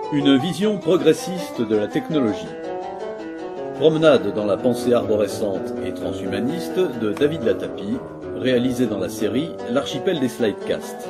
Une vision progressiste de la technologie. Promenade dans la pensée arborescente et transhumaniste de David Latapie, réalisée dans la série L'archipel des Slidecasts.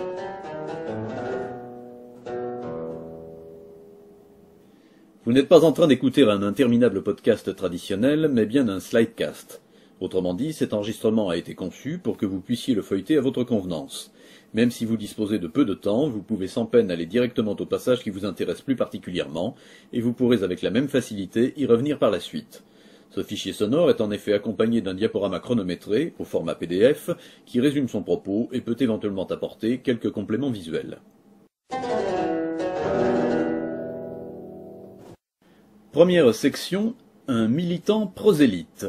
Vous n'êtes pas en train d'écouter un interminable podcast traditionnel, mais bien un slidecast. Autrement dit, cet enregistrement a été conçu pour que vous puissiez le feuilleter à votre convenance. Même si vous disposez de peu de temps, vous pouvez sans peine aller directement au passage qui vous intéresse plus particulièrement, et vous pourrez avec la même facilité y revenir par la suite. Ce fichier sonore est en effet accompagné d'un diaporama chronométré, au format PDF, qui résume son propos et peut éventuellement apporter quelques compléments visuels. Première section, un militant prosélyte.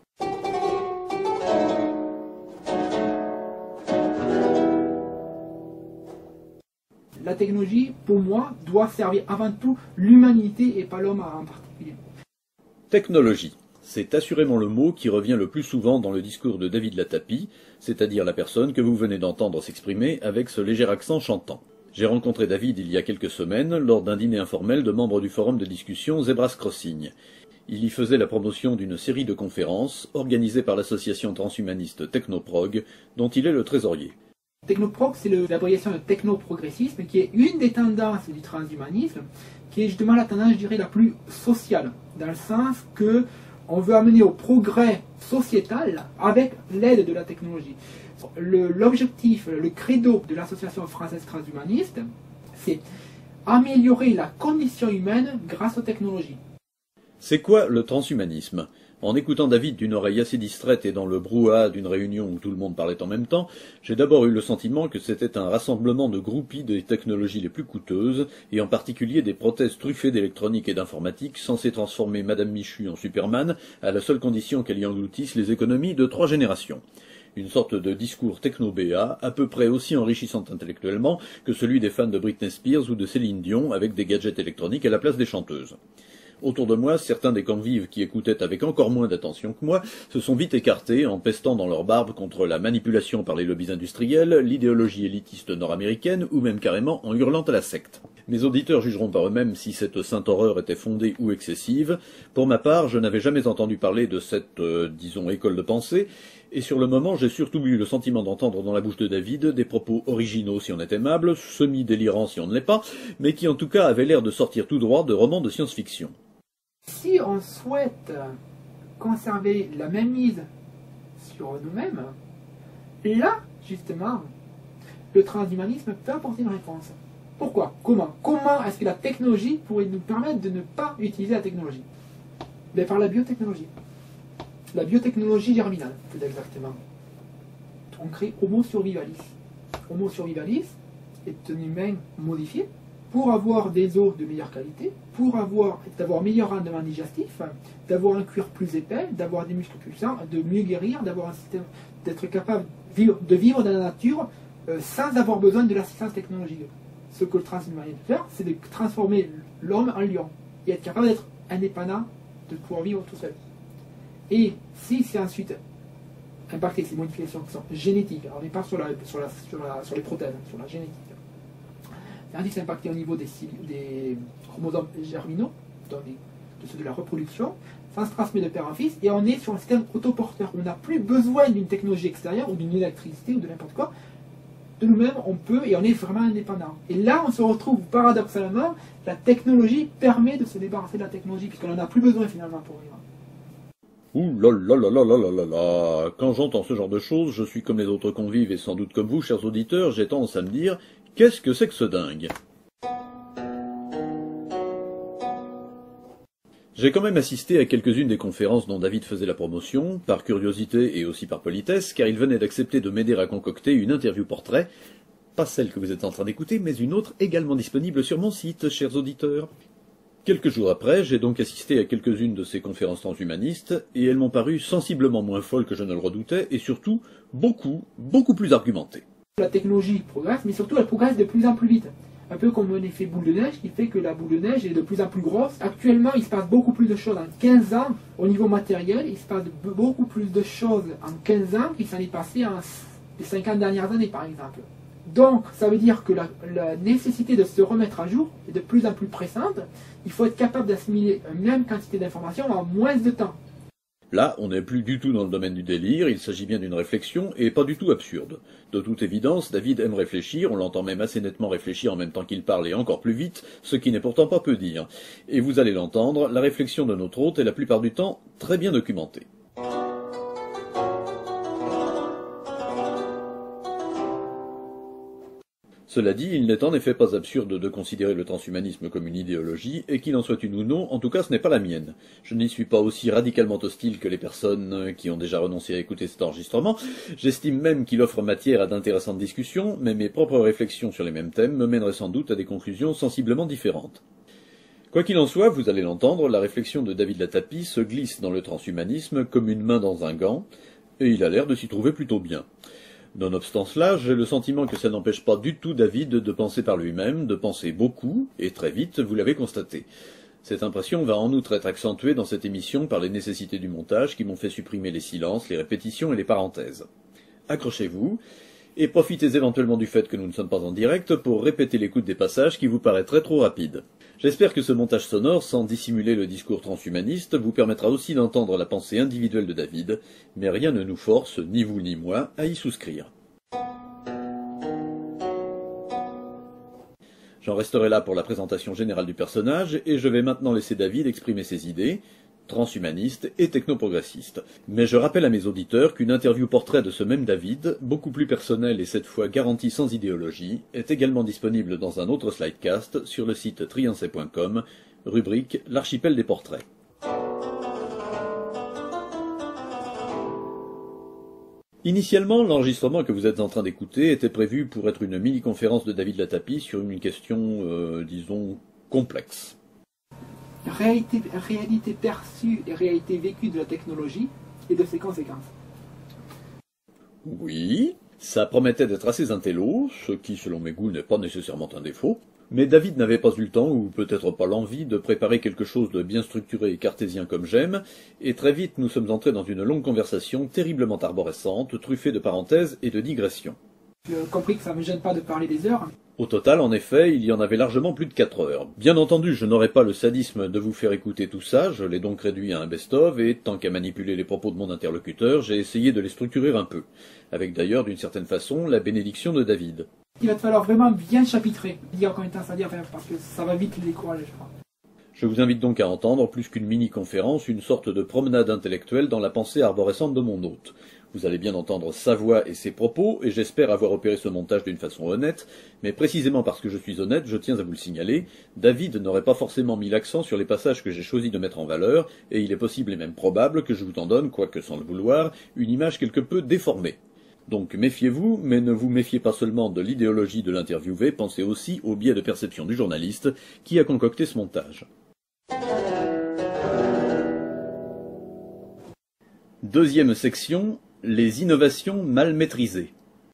La technologie, pour moi, doit servir avant tout l'humanité et pas l'homme en particulier. Technologie. C'est assurément le mot qui revient le plus souvent dans le discours de David Latapie, c'est-à-dire la personne que vous venez d'entendre s'exprimer avec ce léger accent chantant. J'ai rencontré David il y a quelques semaines lors d'un dîner informel de membres du forum de discussion Zebras Crossing. Il y faisait la promotion d'une série de conférences organisées par l'association transhumaniste Technoprog, dont il est le trésorier. Technoprog, c'est l'abréviation de technoprogressisme, qui est une des tendances du transhumanisme, qui est justement la tendance, je dirais, la plus sociale, dans le sens que on veut amener au progrès sociétal avec l'aide de la technologie. L'objectif, le credo de l'association française transhumaniste, c'est améliorer la condition humaine grâce aux technologies. C'est quoi le transhumanisme ? En écoutant David d'une oreille assez distraite et dans le brouhaha d'une réunion où tout le monde parlait en même temps, j'ai d'abord eu le sentiment que c'était un rassemblement de groupies des technologies les plus coûteuses, et en particulier des prothèses truffées d'électronique et d'informatique censées transformer Madame Michu en Superman, à la seule condition qu'elle y engloutisse les économies de 3 générations. Une sorte de discours techno-BA, à peu près aussi enrichissant intellectuellement que celui des fans de Britney Spears ou de Céline Dion avec des gadgets électroniques à la place des chanteuses. Autour de moi, certains des convives qui écoutaient avec encore moins d'attention que moi se sont vite écartés en pestant dans leur barbe contre la manipulation par les lobbies industriels, l'idéologie élitiste nord-américaine ou même carrément en hurlant à la secte. Mes auditeurs jugeront par eux-mêmes si cette sainte horreur était fondée ou excessive. Pour ma part, je n'avais jamais entendu parler de cette, disons, école de pensée, et sur le moment, j'ai surtout eu le sentiment d'entendre dans la bouche de David des propos originaux si on est aimable, semi-délirants si on ne l'est pas, mais qui en tout cas avaient l'air de sortir tout droit de romans de science-fiction. Si on souhaite conserver la même mise sur nous-mêmes, là, justement, le transhumanisme peut apporter une réponse. Pourquoi ? Comment est-ce que la technologie pourrait nous permettre de ne pas utiliser la technologie ? Bien, par la biotechnologie. La biotechnologie germinale, plus exactement. On crée Homo survivalis. Homo survivalis est un humain modifié pour avoir des os de meilleure qualité, pour d'avoir un meilleur rendement digestif, d'avoir un cuir plus épais, d'avoir des muscles plus puissants, de mieux guérir, d'avoir un système, d'être capable de vivre dans la nature sans avoir besoin de l'assistance technologique. Ce que le transhumanisme peut faire, c'est de transformer l'homme en lion et être capable d'être indépendant, de pouvoir vivre tout seul. Et si c'est ensuite impacté ces modifications qui sont génétiques, alors on n'est pas sur les prothèses, sur la génétique. C'est-à-dire c'est impacté au niveau des chromosomes germinaux, donc de ceux de la reproduction, ça se transmet de père en fils, et on est sur un système autoporteur. On n'a plus besoin d'une technologie extérieure, ou d'une électricité, ou de n'importe quoi. De nous-mêmes, on peut, et on est vraiment indépendant. Et là, on se retrouve, paradoxalement, la technologie permet de se débarrasser de la technologie, puisqu'on n'en a plus besoin finalement pour vivre. Ouh là là là là là là là là. Quand j'entends ce genre de choses, je suis comme les autres convives et sans doute comme vous, chers auditeurs, j'ai tendance à me dire « Qu'est-ce que c'est que ce dingue ?» J'ai quand même assisté à quelques-unes des conférences dont David faisait la promotion, par curiosité et aussi par politesse, car il venait d'accepter de m'aider à concocter une interview portrait, pas celle que vous êtes en train d'écouter, mais une autre également disponible sur mon site, chers auditeurs. Quelques jours après, j'ai donc assisté à quelques-unes de ces conférences transhumanistes, et elles m'ont paru sensiblement moins folles que je ne le redoutais, et surtout, beaucoup plus argumentées. La technologie progresse, mais surtout elle progresse de plus en plus vite. Un peu comme un effet boule de neige qui fait que la boule de neige est de plus en plus grosse. Actuellement, il se passe beaucoup plus de choses en 15 ans au niveau matériel. Il se passe beaucoup plus de choses en 15 ans qu'il s'en est passé en les 50 dernières années, par exemple. Donc, ça veut dire que la nécessité de se remettre à jour est de plus en plus pressante. Il faut être capable d'assimiler une même quantité d'informations en moins de temps. Là, on n'est plus du tout dans le domaine du délire, il s'agit bien d'une réflexion, et pas du tout absurde. De toute évidence, David aime réfléchir, on l'entend même assez nettement réfléchir en même temps qu'il parle et encore plus vite, ce qui n'est pourtant pas peu dire. Et vous allez l'entendre, la réflexion de notre hôte est la plupart du temps très bien documentée. Cela dit, il n'est en effet pas absurde de considérer le transhumanisme comme une idéologie, et qu'il en soit une ou non, en tout cas ce n'est pas la mienne. Je n'y suis pas aussi radicalement hostile que les personnes qui ont déjà renoncé à écouter cet enregistrement. J'estime même qu'il offre matière à d'intéressantes discussions, mais mes propres réflexions sur les mêmes thèmes me mèneraient sans doute à des conclusions sensiblement différentes. Quoi qu'il en soit, vous allez l'entendre, la réflexion de David Latapie se glisse dans le transhumanisme comme une main dans un gant, et il a l'air de s'y trouver plutôt bien. Nonobstant cela, j'ai le sentiment que ça n'empêche pas du tout David de penser par lui-même, de penser beaucoup, et très vite, vous l'avez constaté. Cette impression va en outre être accentuée dans cette émission par les nécessités du montage qui m'ont fait supprimer les silences, les répétitions et les parenthèses. Accrochez-vous, et profitez éventuellement du fait que nous ne sommes pas en direct pour répéter l'écoute des passages qui vous paraîtraient trop rapides. J'espère que ce montage sonore, sans dissimuler le discours transhumaniste, vous permettra aussi d'entendre la pensée individuelle de David, mais rien ne nous force, ni vous ni moi, à y souscrire. J'en resterai là pour la présentation générale du personnage, et je vais maintenant laisser David exprimer ses idées, transhumaniste et technoprogressiste. Mais je rappelle à mes auditeurs qu'une interview portrait de ce même David, beaucoup plus personnelle et cette fois garantie sans idéologie, est également disponible dans un autre slidecast sur le site triancé.com, rubrique L'archipel des portraits. Initialement, l'enregistrement que vous êtes en train d'écouter était prévu pour être une mini-conférence de David Latapie sur une question, disons, complexe. Réalité perçue et réalité vécue de la technologie et de ses conséquences. Oui, ça promettait d'être assez intello, ce qui, selon mes goûts, n'est pas nécessairement un défaut. Mais David n'avait pas eu le temps, ou peut-être pas l'envie, de préparer quelque chose de bien structuré et cartésien comme j'aime, et très vite nous sommes entrés dans une longue conversation terriblement arborescente, truffée de parenthèses et de digressions. J'ai compris que ça ne me gêne pas de parler des heures. Au total, en effet, il y en avait largement plus de 4 heures. Bien entendu, je n'aurais pas le sadisme de vous faire écouter tout ça, je l'ai donc réduit à un best-of, et tant qu'à manipuler les propos de mon interlocuteur, j'ai essayé de les structurer un peu, avec d'ailleurs, d'une certaine façon, la bénédiction de David. Il va te falloir vraiment bien chapitrer, dire combien de temps ça dure, parce que ça va vite les décourager, je crois. Je vous invite donc à entendre, plus qu'une mini-conférence, une sorte de promenade intellectuelle dans la pensée arborescente de mon hôte. Vous allez bien entendre sa voix et ses propos, et j'espère avoir opéré ce montage d'une façon honnête, mais précisément parce que je suis honnête, je tiens à vous le signaler, David n'aurait pas forcément mis l'accent sur les passages que j'ai choisi de mettre en valeur, et il est possible et même probable que je vous en donne, quoique sans le vouloir, une image quelque peu déformée. Donc méfiez-vous, mais ne vous méfiez pas seulement de l'idéologie de l'interviewé, pensez aussi au biais de perception du journaliste qui a concocté ce montage. Deuxième section, les innovations mal maîtrisées.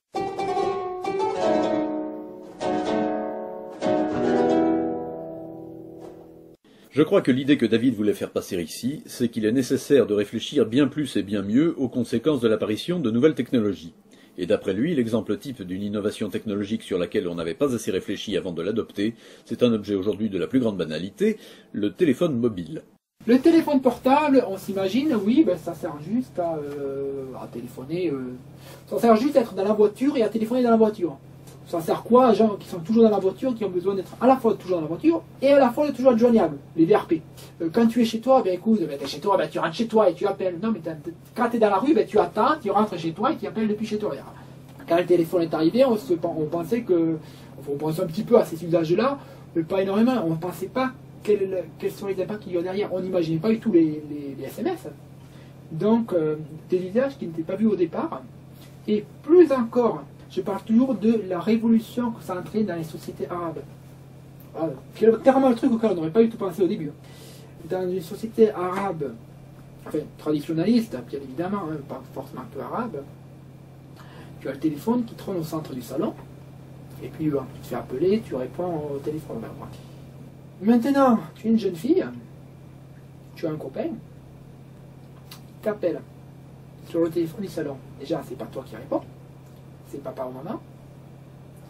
Je crois que l'idée que David voulait faire passer ici, c'est qu'il est nécessaire de réfléchir bien plus et bien mieux aux conséquences de l'apparition de nouvelles technologies. Et d'après lui, l'exemple type d'une innovation technologique sur laquelle on n'avait pas assez réfléchi avant de l'adopter, c'est un objet aujourd'hui de la plus grande banalité, le téléphone mobile. Le téléphone portable, on s'imagine, oui, ben ça sert juste à téléphoner. Ça sert juste à être dans la voiture et à téléphoner dans la voiture. Ça sert quoi à gens qui sont toujours dans la voiture, qui ont besoin d'être à la fois toujours dans la voiture et à la fois toujours joignables, les VRP. Quand tu es chez toi, ben écoute, ben, t'es chez toi, ben, tu rentres chez toi et tu appelles. Non, mais quand tu es dans la rue, ben, tu attends, tu rentres chez toi et tu appelles depuis chez toi. Quand le téléphone est arrivé, on pensait que, on pensait un petit peu à ces usages-là, mais pas énormément. On ne pensait pas quels sont les impacts qu'il y a derrière. On n'imaginait pas du tout les SMS. Donc, des usages qui n'étaient pas vus au départ. Et plus encore, je parle toujours de la révolution que ça a entraîné dans les sociétés arabes. Voilà. C'est clairement le truc auquel on n'aurait pas du tout pensé au début. Dans les sociétés arabes, enfin traditionnalistes, bien évidemment, hein, pas forcément peu arabes, tu as le téléphone qui trône au centre du salon, et puis tu te fais appeler, tu réponds au téléphone. Maintenant, tu es une jeune fille, tu as un copain, il t'appelle sur le téléphone du salon. Déjà, c'est pas toi qui réponds, c'est papa ou maman.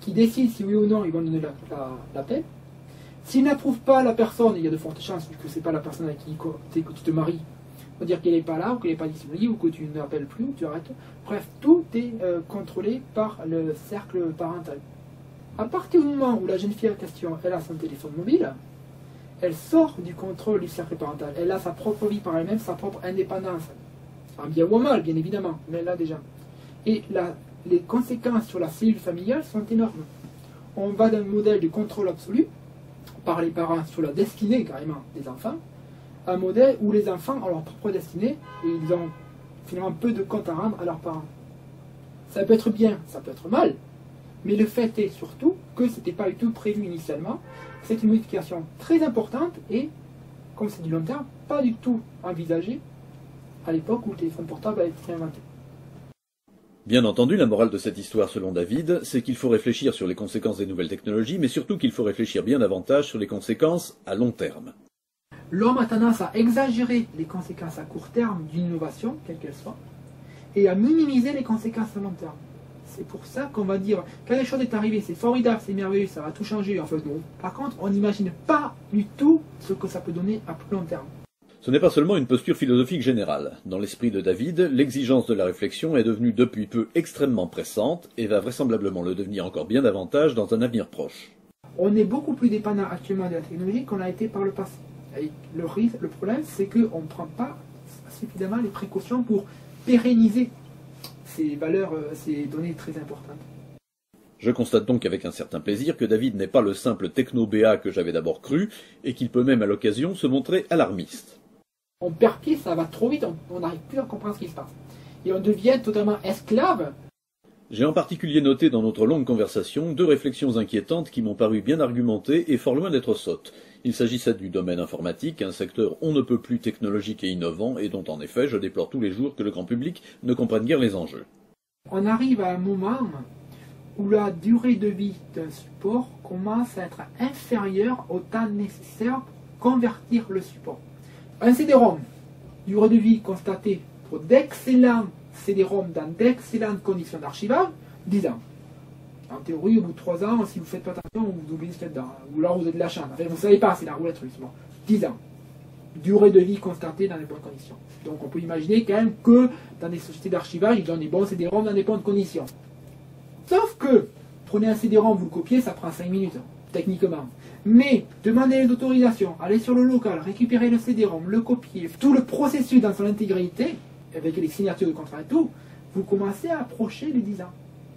qui décident si oui ou non ils vont donner la paix. S'ils n'approuvent pas la personne, il y a de fortes chances, vu que c'est pas la personne avec qui tu te maries, on va dire qu'elle n'est pas là, ou qu'elle n'est pas disponible, ou que tu n'appelles plus, ou tu arrêtes. Bref, tout est contrôlé par le cercle parental. À partir du moment où la jeune fille en question, elle a son téléphone mobile, elle sort du contrôle du cercle parental. Elle a sa propre vie par elle-même, sa propre indépendance. En bien ou en mal, bien évidemment, mais elle l'a déjà. Et les conséquences sur la cellule familiale sont énormes. On va d'un modèle de contrôle absolu, par les parents sur la destinée carrément des enfants, un modèle où les enfants ont leur propre destinée et ils ont finalement peu de compte à rendre à leurs parents. Ça peut être bien, ça peut être mal, mais le fait est surtout que ce n'était pas du tout prévu initialement. C'est une modification très importante et, comme c'est du long terme, pas du tout envisagée à l'époque où le téléphone portable a été inventé. Bien entendu, la morale de cette histoire, selon David, c'est qu'il faut réfléchir sur les conséquences des nouvelles technologies, mais surtout qu'il faut réfléchir bien davantage sur les conséquences à long terme. L'homme a tendance à exagérer les conséquences à court terme d'une innovation, quelle qu'elle soit, et à minimiser les conséquences à long terme. C'est pour ça qu'on va dire, quand quelque chose est arrivé, c'est formidable, c'est merveilleux, ça va tout changer. En fait, non. Par contre, on n'imagine pas du tout ce que ça peut donner à plus long terme. Ce n'est pas seulement une posture philosophique générale. Dans l'esprit de David, l'exigence de la réflexion est devenue depuis peu extrêmement pressante et va vraisemblablement le devenir encore bien davantage dans un avenir proche. On est beaucoup plus dépendant actuellement de la technologie qu'on a été par le passé. Et le problème, c'est qu'on ne prend pas suffisamment les précautions pour pérenniser ces valeurs, ces données très importantes. Je constate donc avec un certain plaisir que David n'est pas le simple techno-BA que j'avais d'abord cru, et qu'il peut même à l'occasion se montrer alarmiste. On perd pied, ça va trop vite, on n'arrive plus à comprendre ce qui se passe. Et on devient totalement esclave. J'ai en particulier noté dans notre longue conversation 2 réflexions inquiétantes qui m'ont paru bien argumentées et fort loin d'être sottes. Il s'agissait du domaine informatique, un secteur on ne peut plus technologique et innovant, et dont en effet je déplore tous les jours que le grand public ne comprenne guère les enjeux. On arrive à un moment où la durée de vie d'un support commence à être inférieure au temps nécessaire pour convertir le support. Un CD-ROM, durée de vie constatée pour d'excellents CD-ROM dans d'excellentes conditions d'archivage, 10 ans. En théorie, au bout de 3 ans, si vous ne faites pas attention, vous oubliez ce qu'il y a dedans. Ou là, vous avez de la chance. Enfin, vous ne savez pas, c'est la roulette russe. Bon. 10 ans. Durée de vie constatée dans les bonnes conditions. Donc on peut imaginer quand même que dans des sociétés d'archivage, ils donnent des bons CD-ROM dans des bonnes conditions. Sauf que, prenez un CD-ROM, vous le copiez, ça prend 5 minutes, techniquement. Mais, demandez les autorisations, allez sur le local, récupérer le CD-ROM, le copier, tout le processus dans son intégralité, avec les signatures de contrat et tout, vous commencez à approcher les 10 ans.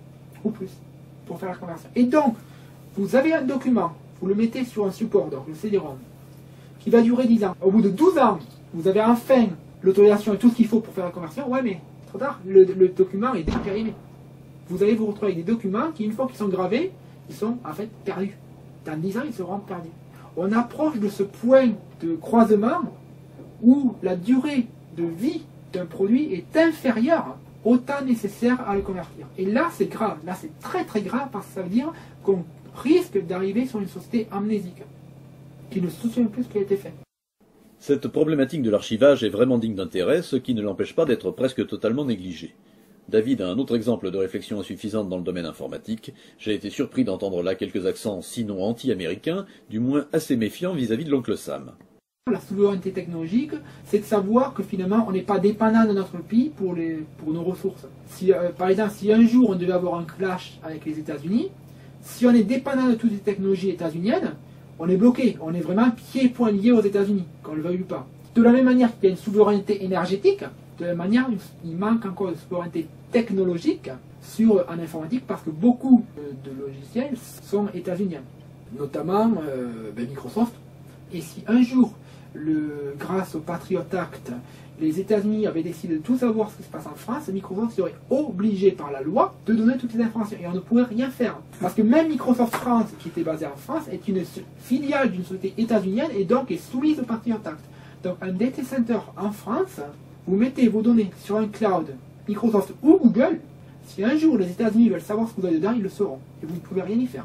Ou plus, pour faire la conversion. Et donc, vous avez un document, vous le mettez sur un support, donc le CD-ROM, qui va durer 10 ans. Au bout de 12 ans, vous avez enfin l'autorisation et tout ce qu'il faut pour faire la conversion. Ouais, mais trop tard, le document est déjà périmé. Vous allez vous retrouver avec des documents qui, une fois qu'ils sont gravés, ils sont en fait perdus. Dans 10 ans, ils seront perdus. On approche de ce point de croisement où la durée de vie d'un produit est inférieure au temps nécessaire à le convertir. Et là, c'est grave. Là, c'est très très grave parce que ça veut dire qu'on risque d'arriver sur une société amnésique qui ne se souvient plus ce qui a été fait. Cette problématique de l'archivage est vraiment digne d'intérêt, ce qui ne l'empêche pas d'être presque totalement négligée. David a un autre exemple de réflexion insuffisante dans le domaine informatique. J'ai été surpris d'entendre là quelques accents, sinon anti-américains, du moins assez méfiants vis-à-vis de l'oncle Sam. La souveraineté technologique, c'est de savoir que finalement, on n'est pas dépendant de notre pays pour nos ressources. Si, par exemple, si un jour on devait avoir un clash avec les États-Unis, si on est dépendant de toutes les technologies états-uniennes, on est bloqué. On est vraiment pieds et poings liés aux États-Unis, qu'on le veuille ou pas. De la même manière qu'il y a une souveraineté énergétique, de la même manière, il manque encore de souveraineté technologique en informatique parce que beaucoup de logiciels sont états-uniens, notamment Microsoft. Et si un jour, grâce au Patriot Act, les États-Unis avaient décidé de tout savoir ce qui se passe en France, Microsoft serait obligé par la loi de donner toutes les informations et on ne pourrait rien faire. Parce que même Microsoft France, qui était basée en France, est une filiale d'une société états-unienne et donc est soumise au Patriot Act. Donc un data center en France, vous mettez vos données sur un cloud, Microsoft ou Google, si un jour les États-Unis veulent savoir ce que vous avez dedans, ils le sauront. Et vous ne pouvez rien y faire.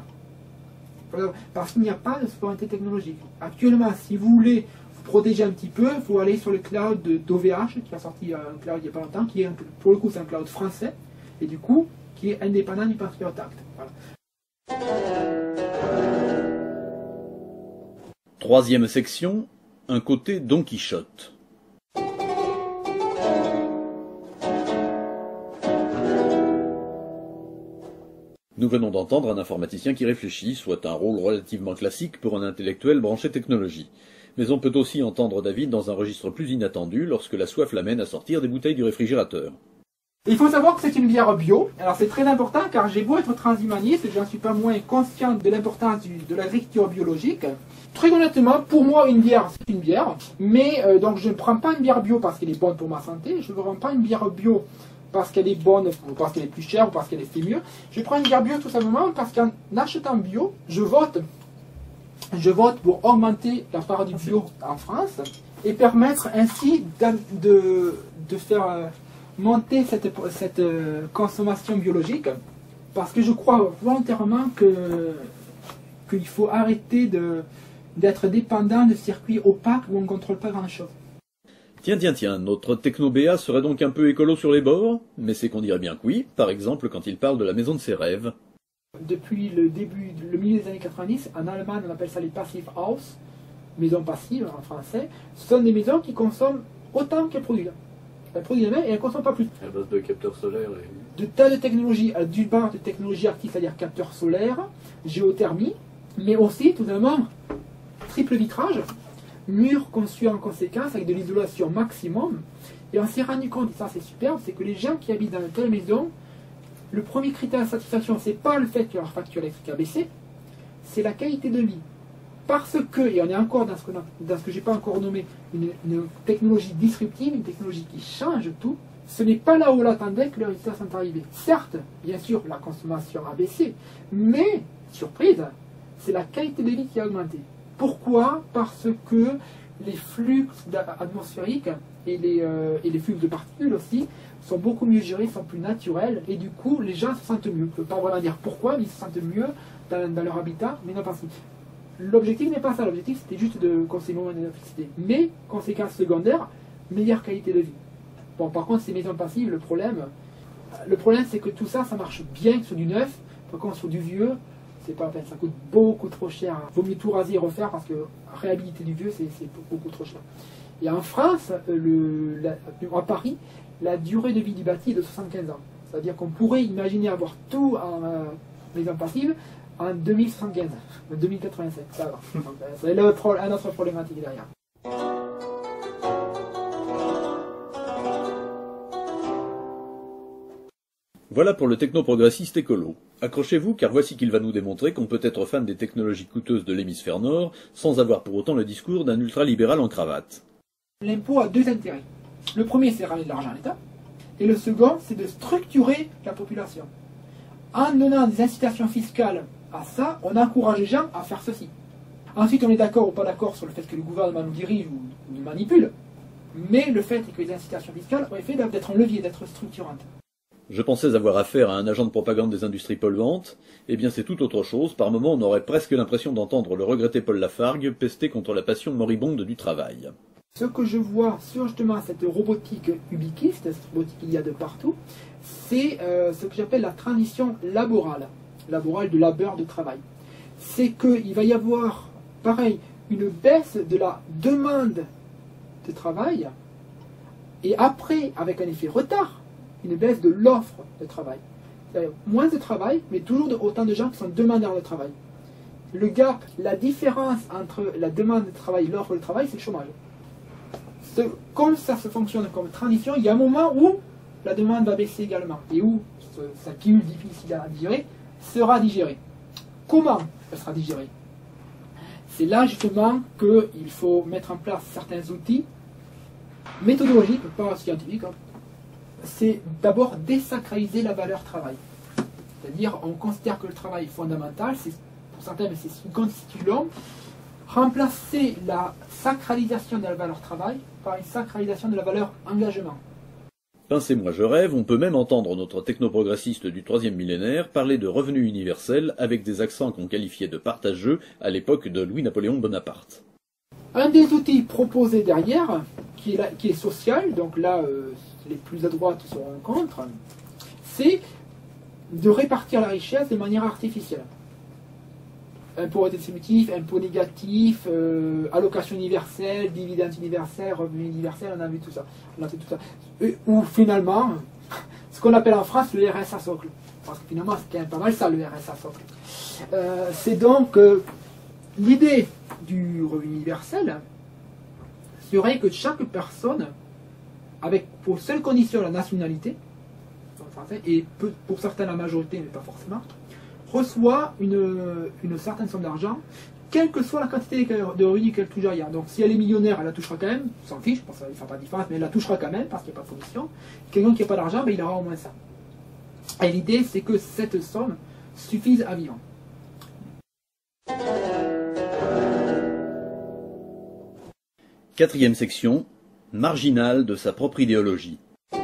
Parce qu'il n'y a pas de souveraineté technologique. Actuellement, si vous voulez vous protéger un petit peu, il faut aller sur le cloud d'OVH, qui a sorti un cloud il n'y a pas longtemps, qui est, pour le coup, c'est un cloud français, et du coup, qui est indépendant du Patriot Act. Voilà. Troisième section, un côté Don Quichotte. Nous venons d'entendre un informaticien qui réfléchit, soit un rôle relativement classique pour un intellectuel branché technologie. Mais on peut aussi entendre David dans un registre plus inattendu lorsque la soif l'amène à sortir des bouteilles du réfrigérateur. Il faut savoir que c'est une bière bio. Alors c'est très important car j'ai beau être transhumaniste, je n'en suis pas moins conscient de l'importance de l'agriculture biologique. Très honnêtement, pour moi une bière c'est une bière, mais donc je ne prends pas une bière bio parce qu'elle est bonne pour ma santé, je ne prends pas une bière bio parce qu'elle est bonne ou parce qu'elle est plus chère ou parce qu'elle est fait mieux. Je prends une bière bio tout simplement parce qu'en achetant bio, je vote pour augmenter la part du bio en France et permettre ainsi de faire monter cette consommation biologique, parce que je crois volontairement qu'il faut arrêter d'être dépendant de circuits opaques où on ne contrôle pas grand-chose. Tiens, notre techno-BA serait donc un peu écolo sur les bords, mais c'est qu'on dirait bien que oui, par exemple quand il parle de la maison de ses rêves. Depuis le milieu des années 90, en Allemagne on appelle ça les Passive House, maisons passives en français. Ce sont des maisons qui consomment autant qu'elles produisent. Elles produisent même et elles ne consomment pas plus. À base de capteurs solaires De tas de technologies, du bas de technologies actives, c'est-à-dire capteurs solaires, géothermie, mais aussi tout simplement triple vitrage, murs conçus en conséquence avec de l'isolation maximum. Et on s'est rendu compte, et ça c'est superbe, c'est que les gens qui habitent dans une telle maison, le premier critère de satisfaction, c'est pas le fait que leur facture électrique a baissé, c'est la qualité de vie. Parce que, et on est encore dans ce que j'ai pas encore nommé, une technologie disruptive, une technologie qui change tout, ce n'est pas là où on l'attendait que les résultats sont arrivés. Certes, bien sûr, la consommation a baissé, mais, surprise, c'est la qualité de vie qui a augmenté. Pourquoi? Parce que les flux atmosphériques et les flux de particules aussi sont beaucoup mieux gérés, sont plus naturels, et du coup, les gens se sentent mieux. Je ne peux pas vraiment dire pourquoi, mais ils se sentent mieux dans leur habitat, mais non pas si. L'objectif n'est pas ça, l'objectif c'était juste de consommer moins d'électricité. Mais, conséquence secondaire, meilleure qualité de vie. Bon, par contre, ces maisons passives, le problème c'est que tout ça, ça marche bien sur du neuf. Par contre, sur du vieux, c'est pas la peine, ça coûte beaucoup trop cher. Vaut mieux tout raser et refaire parce que réhabiliter du vieux, c'est beaucoup trop cher. Et en France, à Paris, la durée de vie du bâti est de 75 ans. C'est-à-dire qu'on pourrait imaginer avoir tout en maison passive en 2075, en 2087. Ça va. C'est un autre problématique derrière. Voilà pour le techno-progressiste écolo. Accrochez-vous car voici qu'il va nous démontrer qu'on peut être fan des technologies coûteuses de l'hémisphère nord sans avoir pour autant le discours d'un ultralibéral en cravate. L'impôt a deux intérêts. Le premier, c'est de ramener de l'argent à l'État. Et le second, c'est de structurer la population. En donnant des incitations fiscales à ça, on encourage les gens à faire ceci. Ensuite, on est d'accord ou pas d'accord sur le fait que le gouvernement nous dirige ou nous manipule, mais le fait est que les incitations fiscales ont fait d'être un levier, d'être structurantes. Je pensais avoir affaire à un agent de propagande des industries polluantes, eh bien c'est tout autre chose, par moments on aurait presque l'impression d'entendre le regretté Paul Lafargue pester contre la passion moribonde du travail. Ce que je vois sur justement cette robotique ubiquiste, cette robotique qu'il y a de partout, c'est ce que j'appelle la transition laborale de labeur, de travail. C'est qu'il va y avoir, pareil, une baisse de la demande de travail, et après, avec un effet retard, une baisse de l'offre de travail. C'est-à-dire moins de travail, mais toujours autant de gens qui sont demandeurs de travail. Le gap, la différence entre la demande de travail et l'offre de travail, c'est le chômage. Comme ça se fonctionne comme transition, il y a un moment où la demande va baisser également, et où sa pilule difficile à digérer sera digérée. Comment elle sera digérée? C'est là justement qu'il faut mettre en place certains outils méthodologiques, pas scientifiques, c'est d'abord désacraliser la valeur travail. C'est-à-dire, on considère que le travail est fondamental, pour certains, mais c'est ce qui constitue l'homme. Remplacer la sacralisation de la valeur travail par une sacralisation de la valeur engagement. Pincez-moi, je rêve, on peut même entendre notre technoprogressiste du 3e millénaire parler de revenu universel avec des accents qu'on qualifiait de partageux à l'époque de Louis-Napoléon Bonaparte. Un des outils proposés derrière, qui est social, donc là, les plus à droite se rencontrent, c'est de répartir la richesse de manière artificielle. impôt redistributif, impôt négatif, allocation universelle, dividende universelle, revenu universel, on a vu tout ça. On a fait tout ça. Ou finalement, ce qu'on appelle en France le RSA socle. Parce que finalement, c'est quand même pas mal ça, le RSA socle. C'est donc l'idée du revenu universel serait que chaque personne, avec pour seule condition la nationalité, et pour certains la majorité, mais pas forcément, reçoit une certaine somme d'argent, quelle que soit la quantité de revenus qu'elle touche ailleurs. Donc si elle est millionnaire, elle la touchera quand même, on s'en fiche, je pense que ça ne fera pas de différence, mais elle la touchera quand même, parce qu'il n'y a pas de commission. Quelqu'un qui n'a pas d'argent, ben, il aura au moins ça. Et l'idée, c'est que cette somme suffise à vivre. Quatrième section, marginal de sa propre idéologie.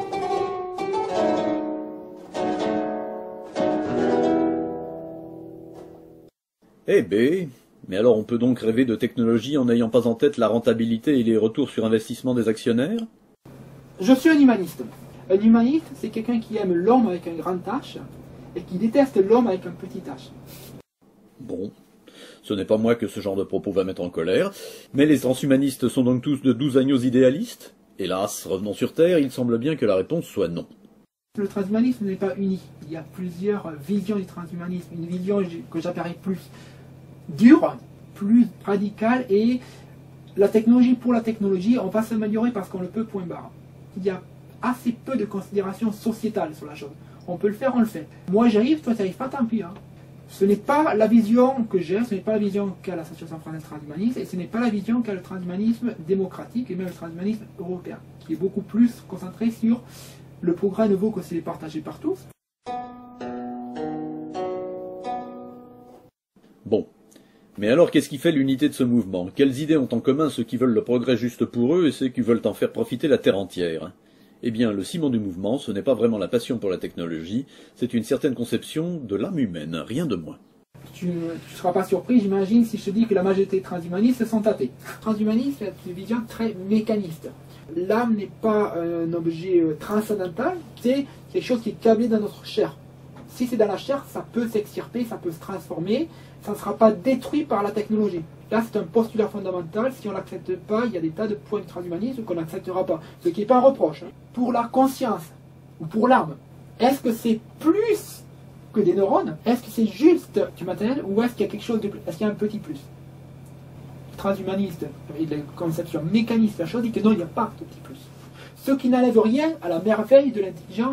Eh ben, mais alors on peut donc rêver de technologie en n'ayant pas en tête la rentabilité et les retours sur investissement des actionnaires? Je suis un humaniste. Un humaniste, c'est quelqu'un qui aime l'homme avec un grand H et qui déteste l'homme avec un petit H. Bon, ce n'est pas moi que ce genre de propos va mettre en colère, mais les transhumanistes sont donc tous de doux agneaux idéalistes? Hélas, revenons sur Terre, il semble bien que la réponse soit non. Le transhumanisme n'est pas uni. Il y a plusieurs visions du transhumanisme. Une vision que j'appellerais plus dure, plus radicale, et la technologie pour la technologie, on va s'améliorer parce qu'on le peut, point barre. Il y a assez peu de considération sociétale sur la chose. On peut le faire, on le fait. Moi j'arrive, toi tu arrives pas, tant pis. Hein. Ce n'est pas la vision que j'ai, ce n'est pas la vision qu'a l'Association française transhumaniste, et ce n'est pas la vision qu'a le transhumanisme démocratique, et même le transhumanisme européen, qui est beaucoup plus concentré sur le progrès nouveau que c'est partagé par tous. Bon. Mais alors qu'est-ce qui fait l'unité de ce mouvement? Quelles idées ont en commun ceux qui veulent le progrès juste pour eux et ceux qui veulent en faire profiter la Terre entière? Eh bien, le ciment du mouvement, ce n'est pas vraiment la passion pour la technologie, c'est une certaine conception de l'âme humaine, rien de moins. Tu ne seras pas surpris, j'imagine, si je te dis que la majorité des transhumanistes sont athées. Transhumanisme, c'est une vision très mécaniste. L'âme n'est pas un objet transcendantal, c'est quelque chose qui est câblé dans notre chair. Si c'est dans la chair, ça peut s'extirper, ça peut se transformer, ça ne sera pas détruit par la technologie. Là, c'est un postulat fondamental. Si on ne l'accepte pas, il y a des tas de points de transhumanisme qu'on n'acceptera pas. Ce qui n'est pas un reproche. Pour la conscience, ou pour l'âme, est-ce que c'est plus que des neurones? Est-ce que c'est juste du matériel, ou est-ce qu'il y a quelque chose de plus? Est-ce qu'il y a un petit plus? Les transhumanistes, et la conception mécaniste de la chose, dit que non, il n'y a pas de petit plus. Ce qui n'enlève rien à la merveille de l'intelligence.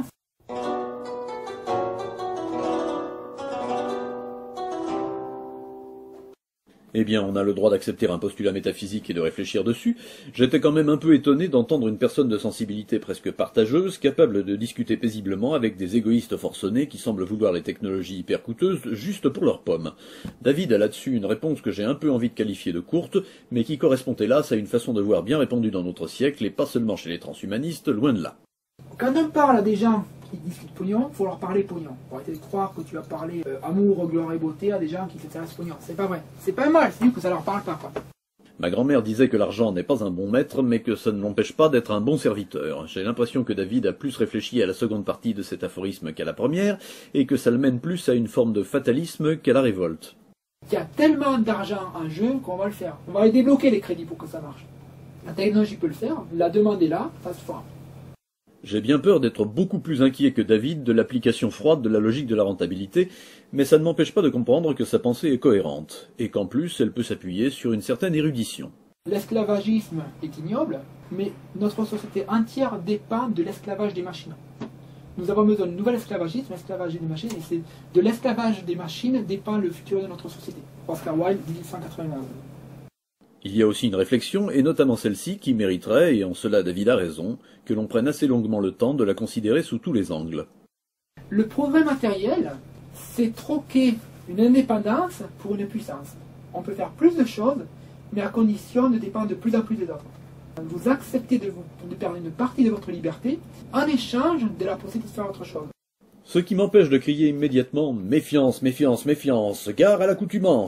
Eh bien, on a le droit d'accepter un postulat métaphysique et de réfléchir dessus. J'étais quand même un peu étonné d'entendre une personne de sensibilité presque partageuse, capable de discuter paisiblement avec des égoïstes forcenés qui semblent vouloir les technologies hyper coûteuses juste pour leurs pommes. David a là-dessus une réponse que j'ai un peu envie de qualifier de courte, mais qui correspond hélas à une façon de voir bien répandue dans notre siècle, et pas seulement chez les transhumanistes, loin de là. Quand on parle à des gens qui discutent pognon, il faut leur parler pognon. Pour arrêter de croire que tu vas parler amour, gloire et beauté à des gens qui s'intéressent pognon. C'est pas vrai. C'est pas mal, c'est juste que ça leur parle pas, quoi. Ma grand-mère disait que l'argent n'est pas un bon maître, mais que ça ne l'empêche pas d'être un bon serviteur. J'ai l'impression que David a plus réfléchi à la seconde partie de cet aphorisme qu'à la première, et que ça le mène plus à une forme de fatalisme qu'à la révolte. Il y a tellement d'argent en jeu qu'on va le faire. On va aller débloquer les crédits pour que ça marche. La technologie peut le faire, la demande est là, ça se fera. J'ai bien peur d'être beaucoup plus inquiet que David de l'application froide de la logique de la rentabilité, mais ça ne m'empêche pas de comprendre que sa pensée est cohérente, et qu'en plus elle peut s'appuyer sur une certaine érudition. L'esclavagisme est ignoble, mais notre société entière dépend de l'esclavage des machines. Nous avons besoin de nouvel esclavagisme, l'esclavage des machines, et c'est de l'esclavage des machines dépend le futur de notre société. Oscar Wilde, 1889. Il y a aussi une réflexion, et notamment celle-ci, qui mériterait, et en cela David a raison, que l'on prenne assez longuement le temps de la considérer sous tous les angles. Le progrès matériel, c'est troquer une indépendance pour une puissance. On peut faire plus de choses, mais à condition de dépendre de plus en plus des autres. Vous acceptez de perdre une partie de votre liberté en échange de la possibilité de faire autre chose. Ce qui m'empêche de crier immédiatement « Méfiance, méfiance, méfiance, gare à l'accoutumance !»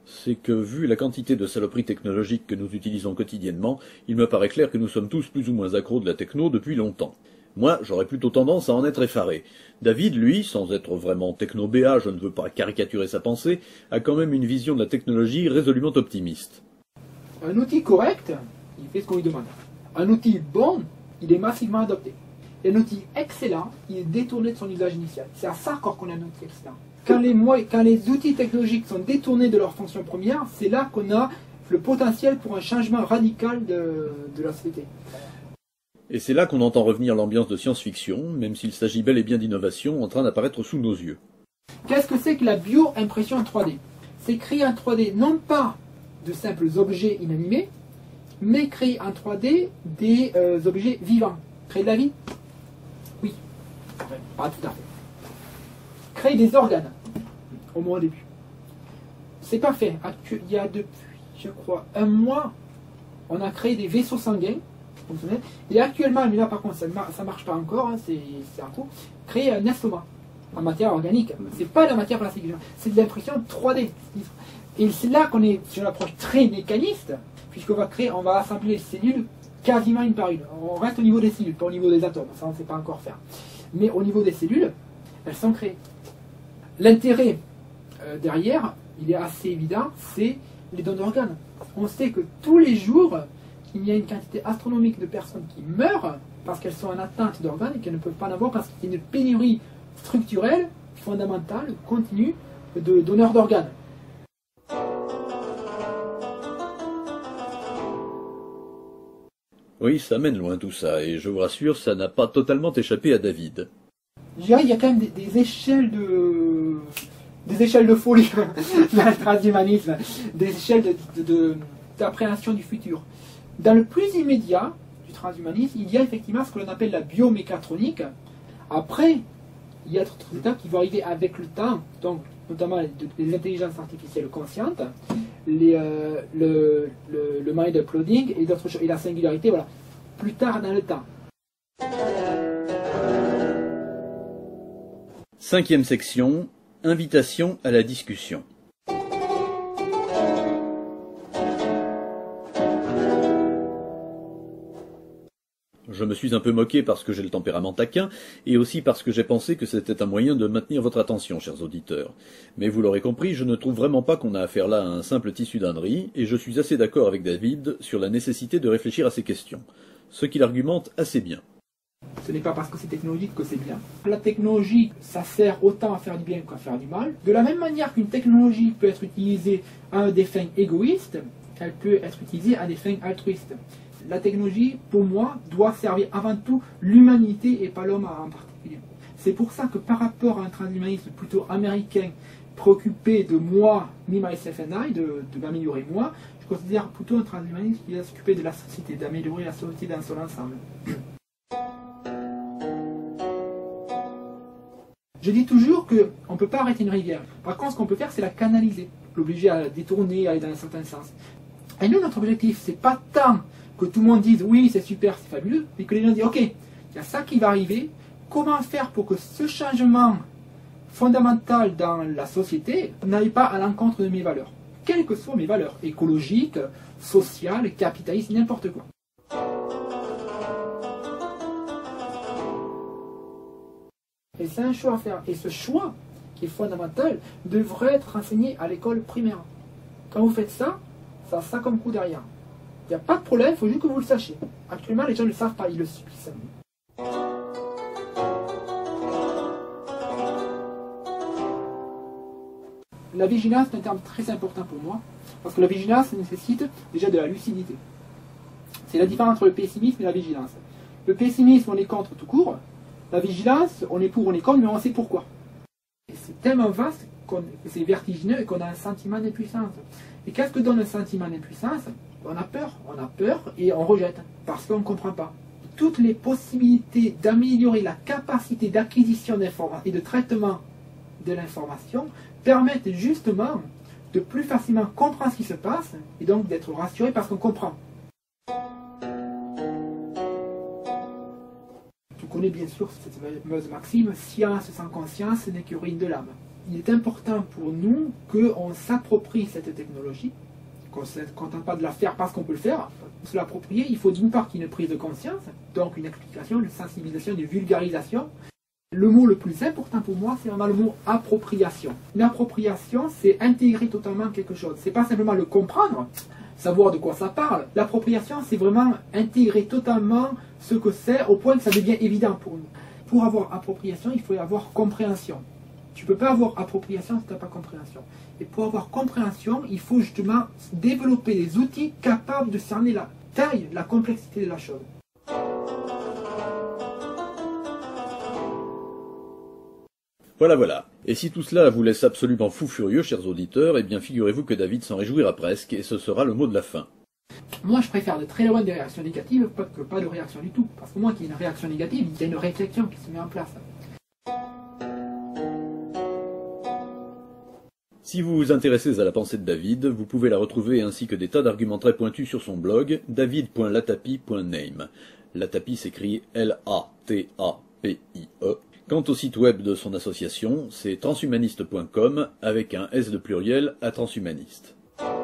C'est que, vu la quantité de saloperies technologiques que nous utilisons quotidiennement, il me paraît clair que nous sommes tous plus ou moins accros de la techno depuis longtemps. Moi, j'aurais plutôt tendance à en être effaré. David, lui, sans être vraiment techno-béat, je ne veux pas caricaturer sa pensée, a quand même une vision de la technologie résolument optimiste. Un outil correct, il fait ce qu'on lui demande. Un outil bon, il est massivement adopté. Et un outil excellent, il est détourné de son usage initial. C'est à ça qu'on a un outil excellent. Quand les outils technologiques sont détournés de leur fonction première, c'est là qu'on a le potentiel pour un changement radical de la société. Et c'est là qu'on entend revenir l'ambiance de science-fiction, même s'il s'agit bel et bien d'innovation en train d'apparaître sous nos yeux. Qu'est-ce que c'est que la bio-impression en 3D? C'est créer en 3D non pas de simples objets inanimés, mais créer en 3D des objets vivants. Créer de la vie? Oui. Enfin, pas tout à fait. Créer des organes, au moins au début. C'est pas fait. Il y a depuis, je crois, un mois, on a créé des vaisseaux sanguins. Et actuellement, mais là par contre, ça marche pas encore, hein, c'est en cours, créer un estomac en matière organique. C'est pas de la matière plastique, c'est de l'impression 3D. Et c'est là qu'on est sur une approche très mécaniste, puisqu'on va assembler les cellules quasiment une par une. On reste au niveau des cellules, pas au niveau des atomes, ça on ne sait pas encore faire. Mais au niveau des cellules, elles sont créées. L'intérêt derrière, il est assez évident, c'est les dons d'organes. On sait que tous les jours, il y a une quantité astronomique de personnes qui meurent parce qu'elles sont en attente d'organes et qu'elles ne peuvent pas en avoir parce qu'il y a une pénurie structurelle, fondamentale, continue de donneurs d'organes. Oui, ça mène loin tout ça, et je vous rassure, ça n'a pas totalement échappé à David. Je dirais qu'il y a quand même des échelles de folie dans le transhumanisme, des échelles d'appréhension du futur. Dans le plus immédiat du transhumanisme, il y a effectivement ce que l'on appelle la biomécatronique. Après, il y a d'autres étapes qui vont arriver avec le temps, donc notamment les intelligences artificielles conscientes, le mind uploading et d'autres choses, et la singularité, voilà, plus tard dans le temps. 5e section, invitation à la discussion. Je me suis un peu moqué parce que j'ai le tempérament taquin, et aussi parce que j'ai pensé que c'était un moyen de maintenir votre attention, chers auditeurs. Mais vous l'aurez compris, je ne trouve vraiment pas qu'on a affaire là à un simple tissu d'ânerie, et je suis assez d'accord avec David sur la nécessité de réfléchir à ces questions, ce qu'il argumente assez bien. Ce n'est pas parce que c'est technologique que c'est bien. La technologie, ça sert autant à faire du bien qu'à faire du mal. De la même manière qu'une technologie peut être utilisée à des fins égoïstes, elle peut être utilisée à des fins altruistes. La technologie, pour moi, doit servir avant tout l'humanité et pas l'homme en particulier. C'est pour ça que par rapport à un transhumanisme plutôt américain, préoccupé de moi, me, myself and I, de m'améliorer moi, je considère plutôt un transhumanisme qui va s'occuper de la société, d'améliorer la société dans son ensemble. Je dis toujours qu'on ne peut pas arrêter une rivière. Par contre, ce qu'on peut faire, c'est la canaliser, l'obliger à la détourner, à aller dans un certain sens. Et nous, notre objectif, c'est pas tant que tout le monde dise oui, c'est super, c'est fabuleux, mais que les gens disent ok, il y a ça qui va arriver, comment faire pour que ce changement fondamental dans la société n'aille pas à l'encontre de mes valeurs, quelles que soient mes valeurs, écologiques, sociales, capitalistes, n'importe quoi. Et c'est un choix à faire. Et ce choix, qui est fondamental, devrait être enseigné à l'école primaire. Quand vous faites ça, ça a ça comme coup derrière. Il n'y a pas de problème, il faut juste que vous le sachiez. Actuellement, les gens ne le savent pas, ils le subissent. La vigilance est un terme très important pour moi, parce que la vigilance nécessite déjà de la lucidité. C'est la différence entre le pessimisme et la vigilance. Le pessimisme, on est contre tout court. La vigilance, on est pour, on est contre, mais on sait pourquoi. Et c'est tellement vaste, c'est vertigineux et qu'on a un sentiment d'impuissance. Et qu'est-ce que donne un sentiment d'impuissance? On a peur et on rejette, parce qu'on ne comprend pas. Toutes les possibilités d'améliorer la capacité d'acquisition d'informations et de traitement de l'information permettent justement de plus facilement comprendre ce qui se passe et donc d'être rassuré parce qu'on comprend. Tu connais bien sûr cette fameuse maxime, science sans conscience n'est que ruine de l'âme. il est important pour nous qu'on s'approprie cette technologie, qu'on ne se contente pas de la faire parce qu'on peut le faire. Pour se l'approprier, il faut d'une part qu'il y ait une prise de conscience, donc une explication, une sensibilisation, une vulgarisation. Le mot le plus important pour moi, c'est vraiment le mot appropriation. Une appropriation, c'est intégrer totalement quelque chose. C'est pas simplement le comprendre, savoir de quoi ça parle. L'appropriation, c'est vraiment intégrer totalement ce que c'est au point que ça devient évident pour nous. Pour avoir appropriation, il faut y avoir compréhension. Tu ne peux pas avoir appropriation si tu n'as pas compréhension. Et pour avoir compréhension, il faut justement développer des outils capables de cerner la taille, la complexité de la chose. Voilà. Et si tout cela vous laisse absolument fou furieux, chers auditeurs, eh bien figurez-vous que David s'en réjouira presque, et ce sera le mot de la fin. Moi, je préfère de très loin des réactions négatives, que pas de réaction du tout. Parce que moi, qu'il y ait une réaction négative, il y a une réflexion qui se met en place. Si vous vous intéressez à la pensée de David, vous pouvez la retrouver ainsi que des tas d'arguments très pointus sur son blog, david.latapie.name. Latapie s'écrit L-A-T-A-P-I-E. Quant au site web de son association, c'est transhumaniste.com avec un S de pluriel à transhumaniste.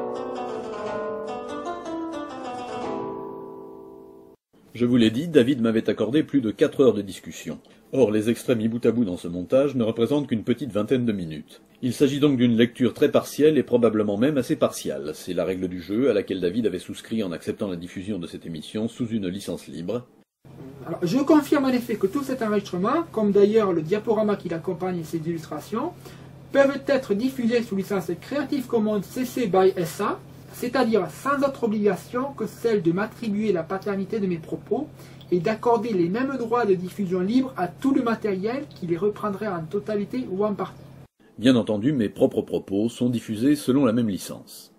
Je vous l'ai dit, David m'avait accordé plus de 4 heures de discussion. Or, les extraits mis bout à bout dans ce montage ne représentent qu'une petite vingtaine de minutes. Il s'agit donc d'une lecture très partielle et probablement même assez partiale. C'est la règle du jeu à laquelle David avait souscrit en acceptant la diffusion de cette émission sous une licence libre. Alors, je confirme en effet que tout cet enregistrement, comme d'ailleurs le diaporama qui l'accompagne et ses illustrations, peuvent être diffusés sous licence Creative Commons CC by SA, c'est-à-dire sans autre obligation que celle de m'attribuer la paternité de mes propos et d'accorder les mêmes droits de diffusion libre à tout le matériel qui les reprendrait en totalité ou en partie. Bien entendu, mes propres propos sont diffusés selon la même licence.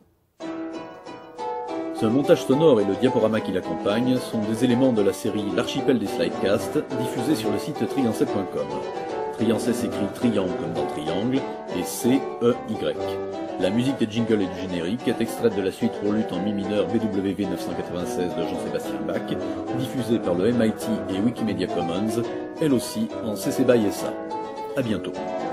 Ce montage sonore et le diaporama qui l'accompagne sont des éléments de la série L'archipel des Slidecast, diffusée sur le site triancet.com. Triancet s'écrit triangle comme dans triangle, et C-E-Y. La musique des jingles et du générique est extraite de la suite pour luth en mi mineur BWV 996 de Jean-Sébastien Bach, diffusée par le MIT et Wikimedia Commons, elle aussi en CC BY SA. À bientôt.